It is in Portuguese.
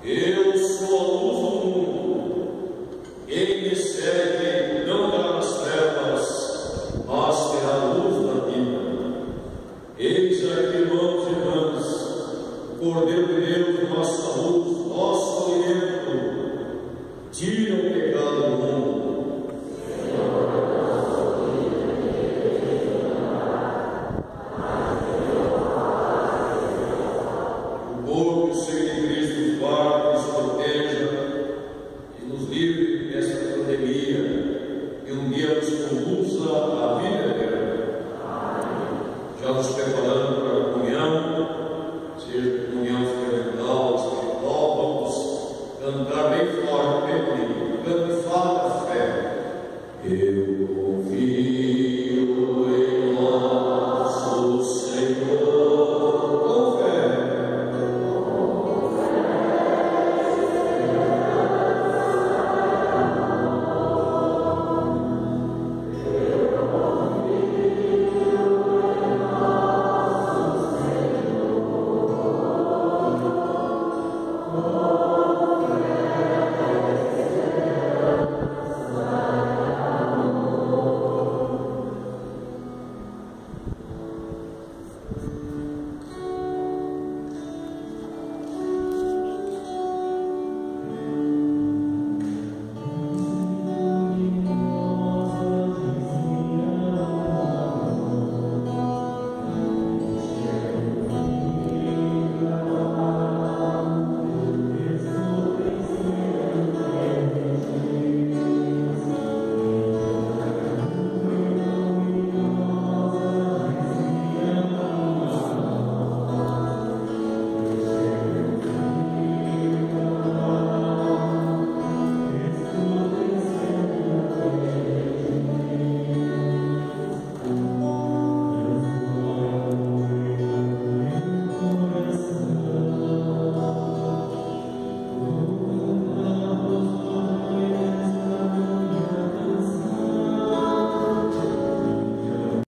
Eu sou a luz do mundo. Quem me segue não terá nas trevas, mas terá a luz da vida. Eis aqui, irmãos e irmãs, o Cordeiro de Deus, nossa luz, nosso alimento. Tira o pecado do mundo. O corpo e o Senhor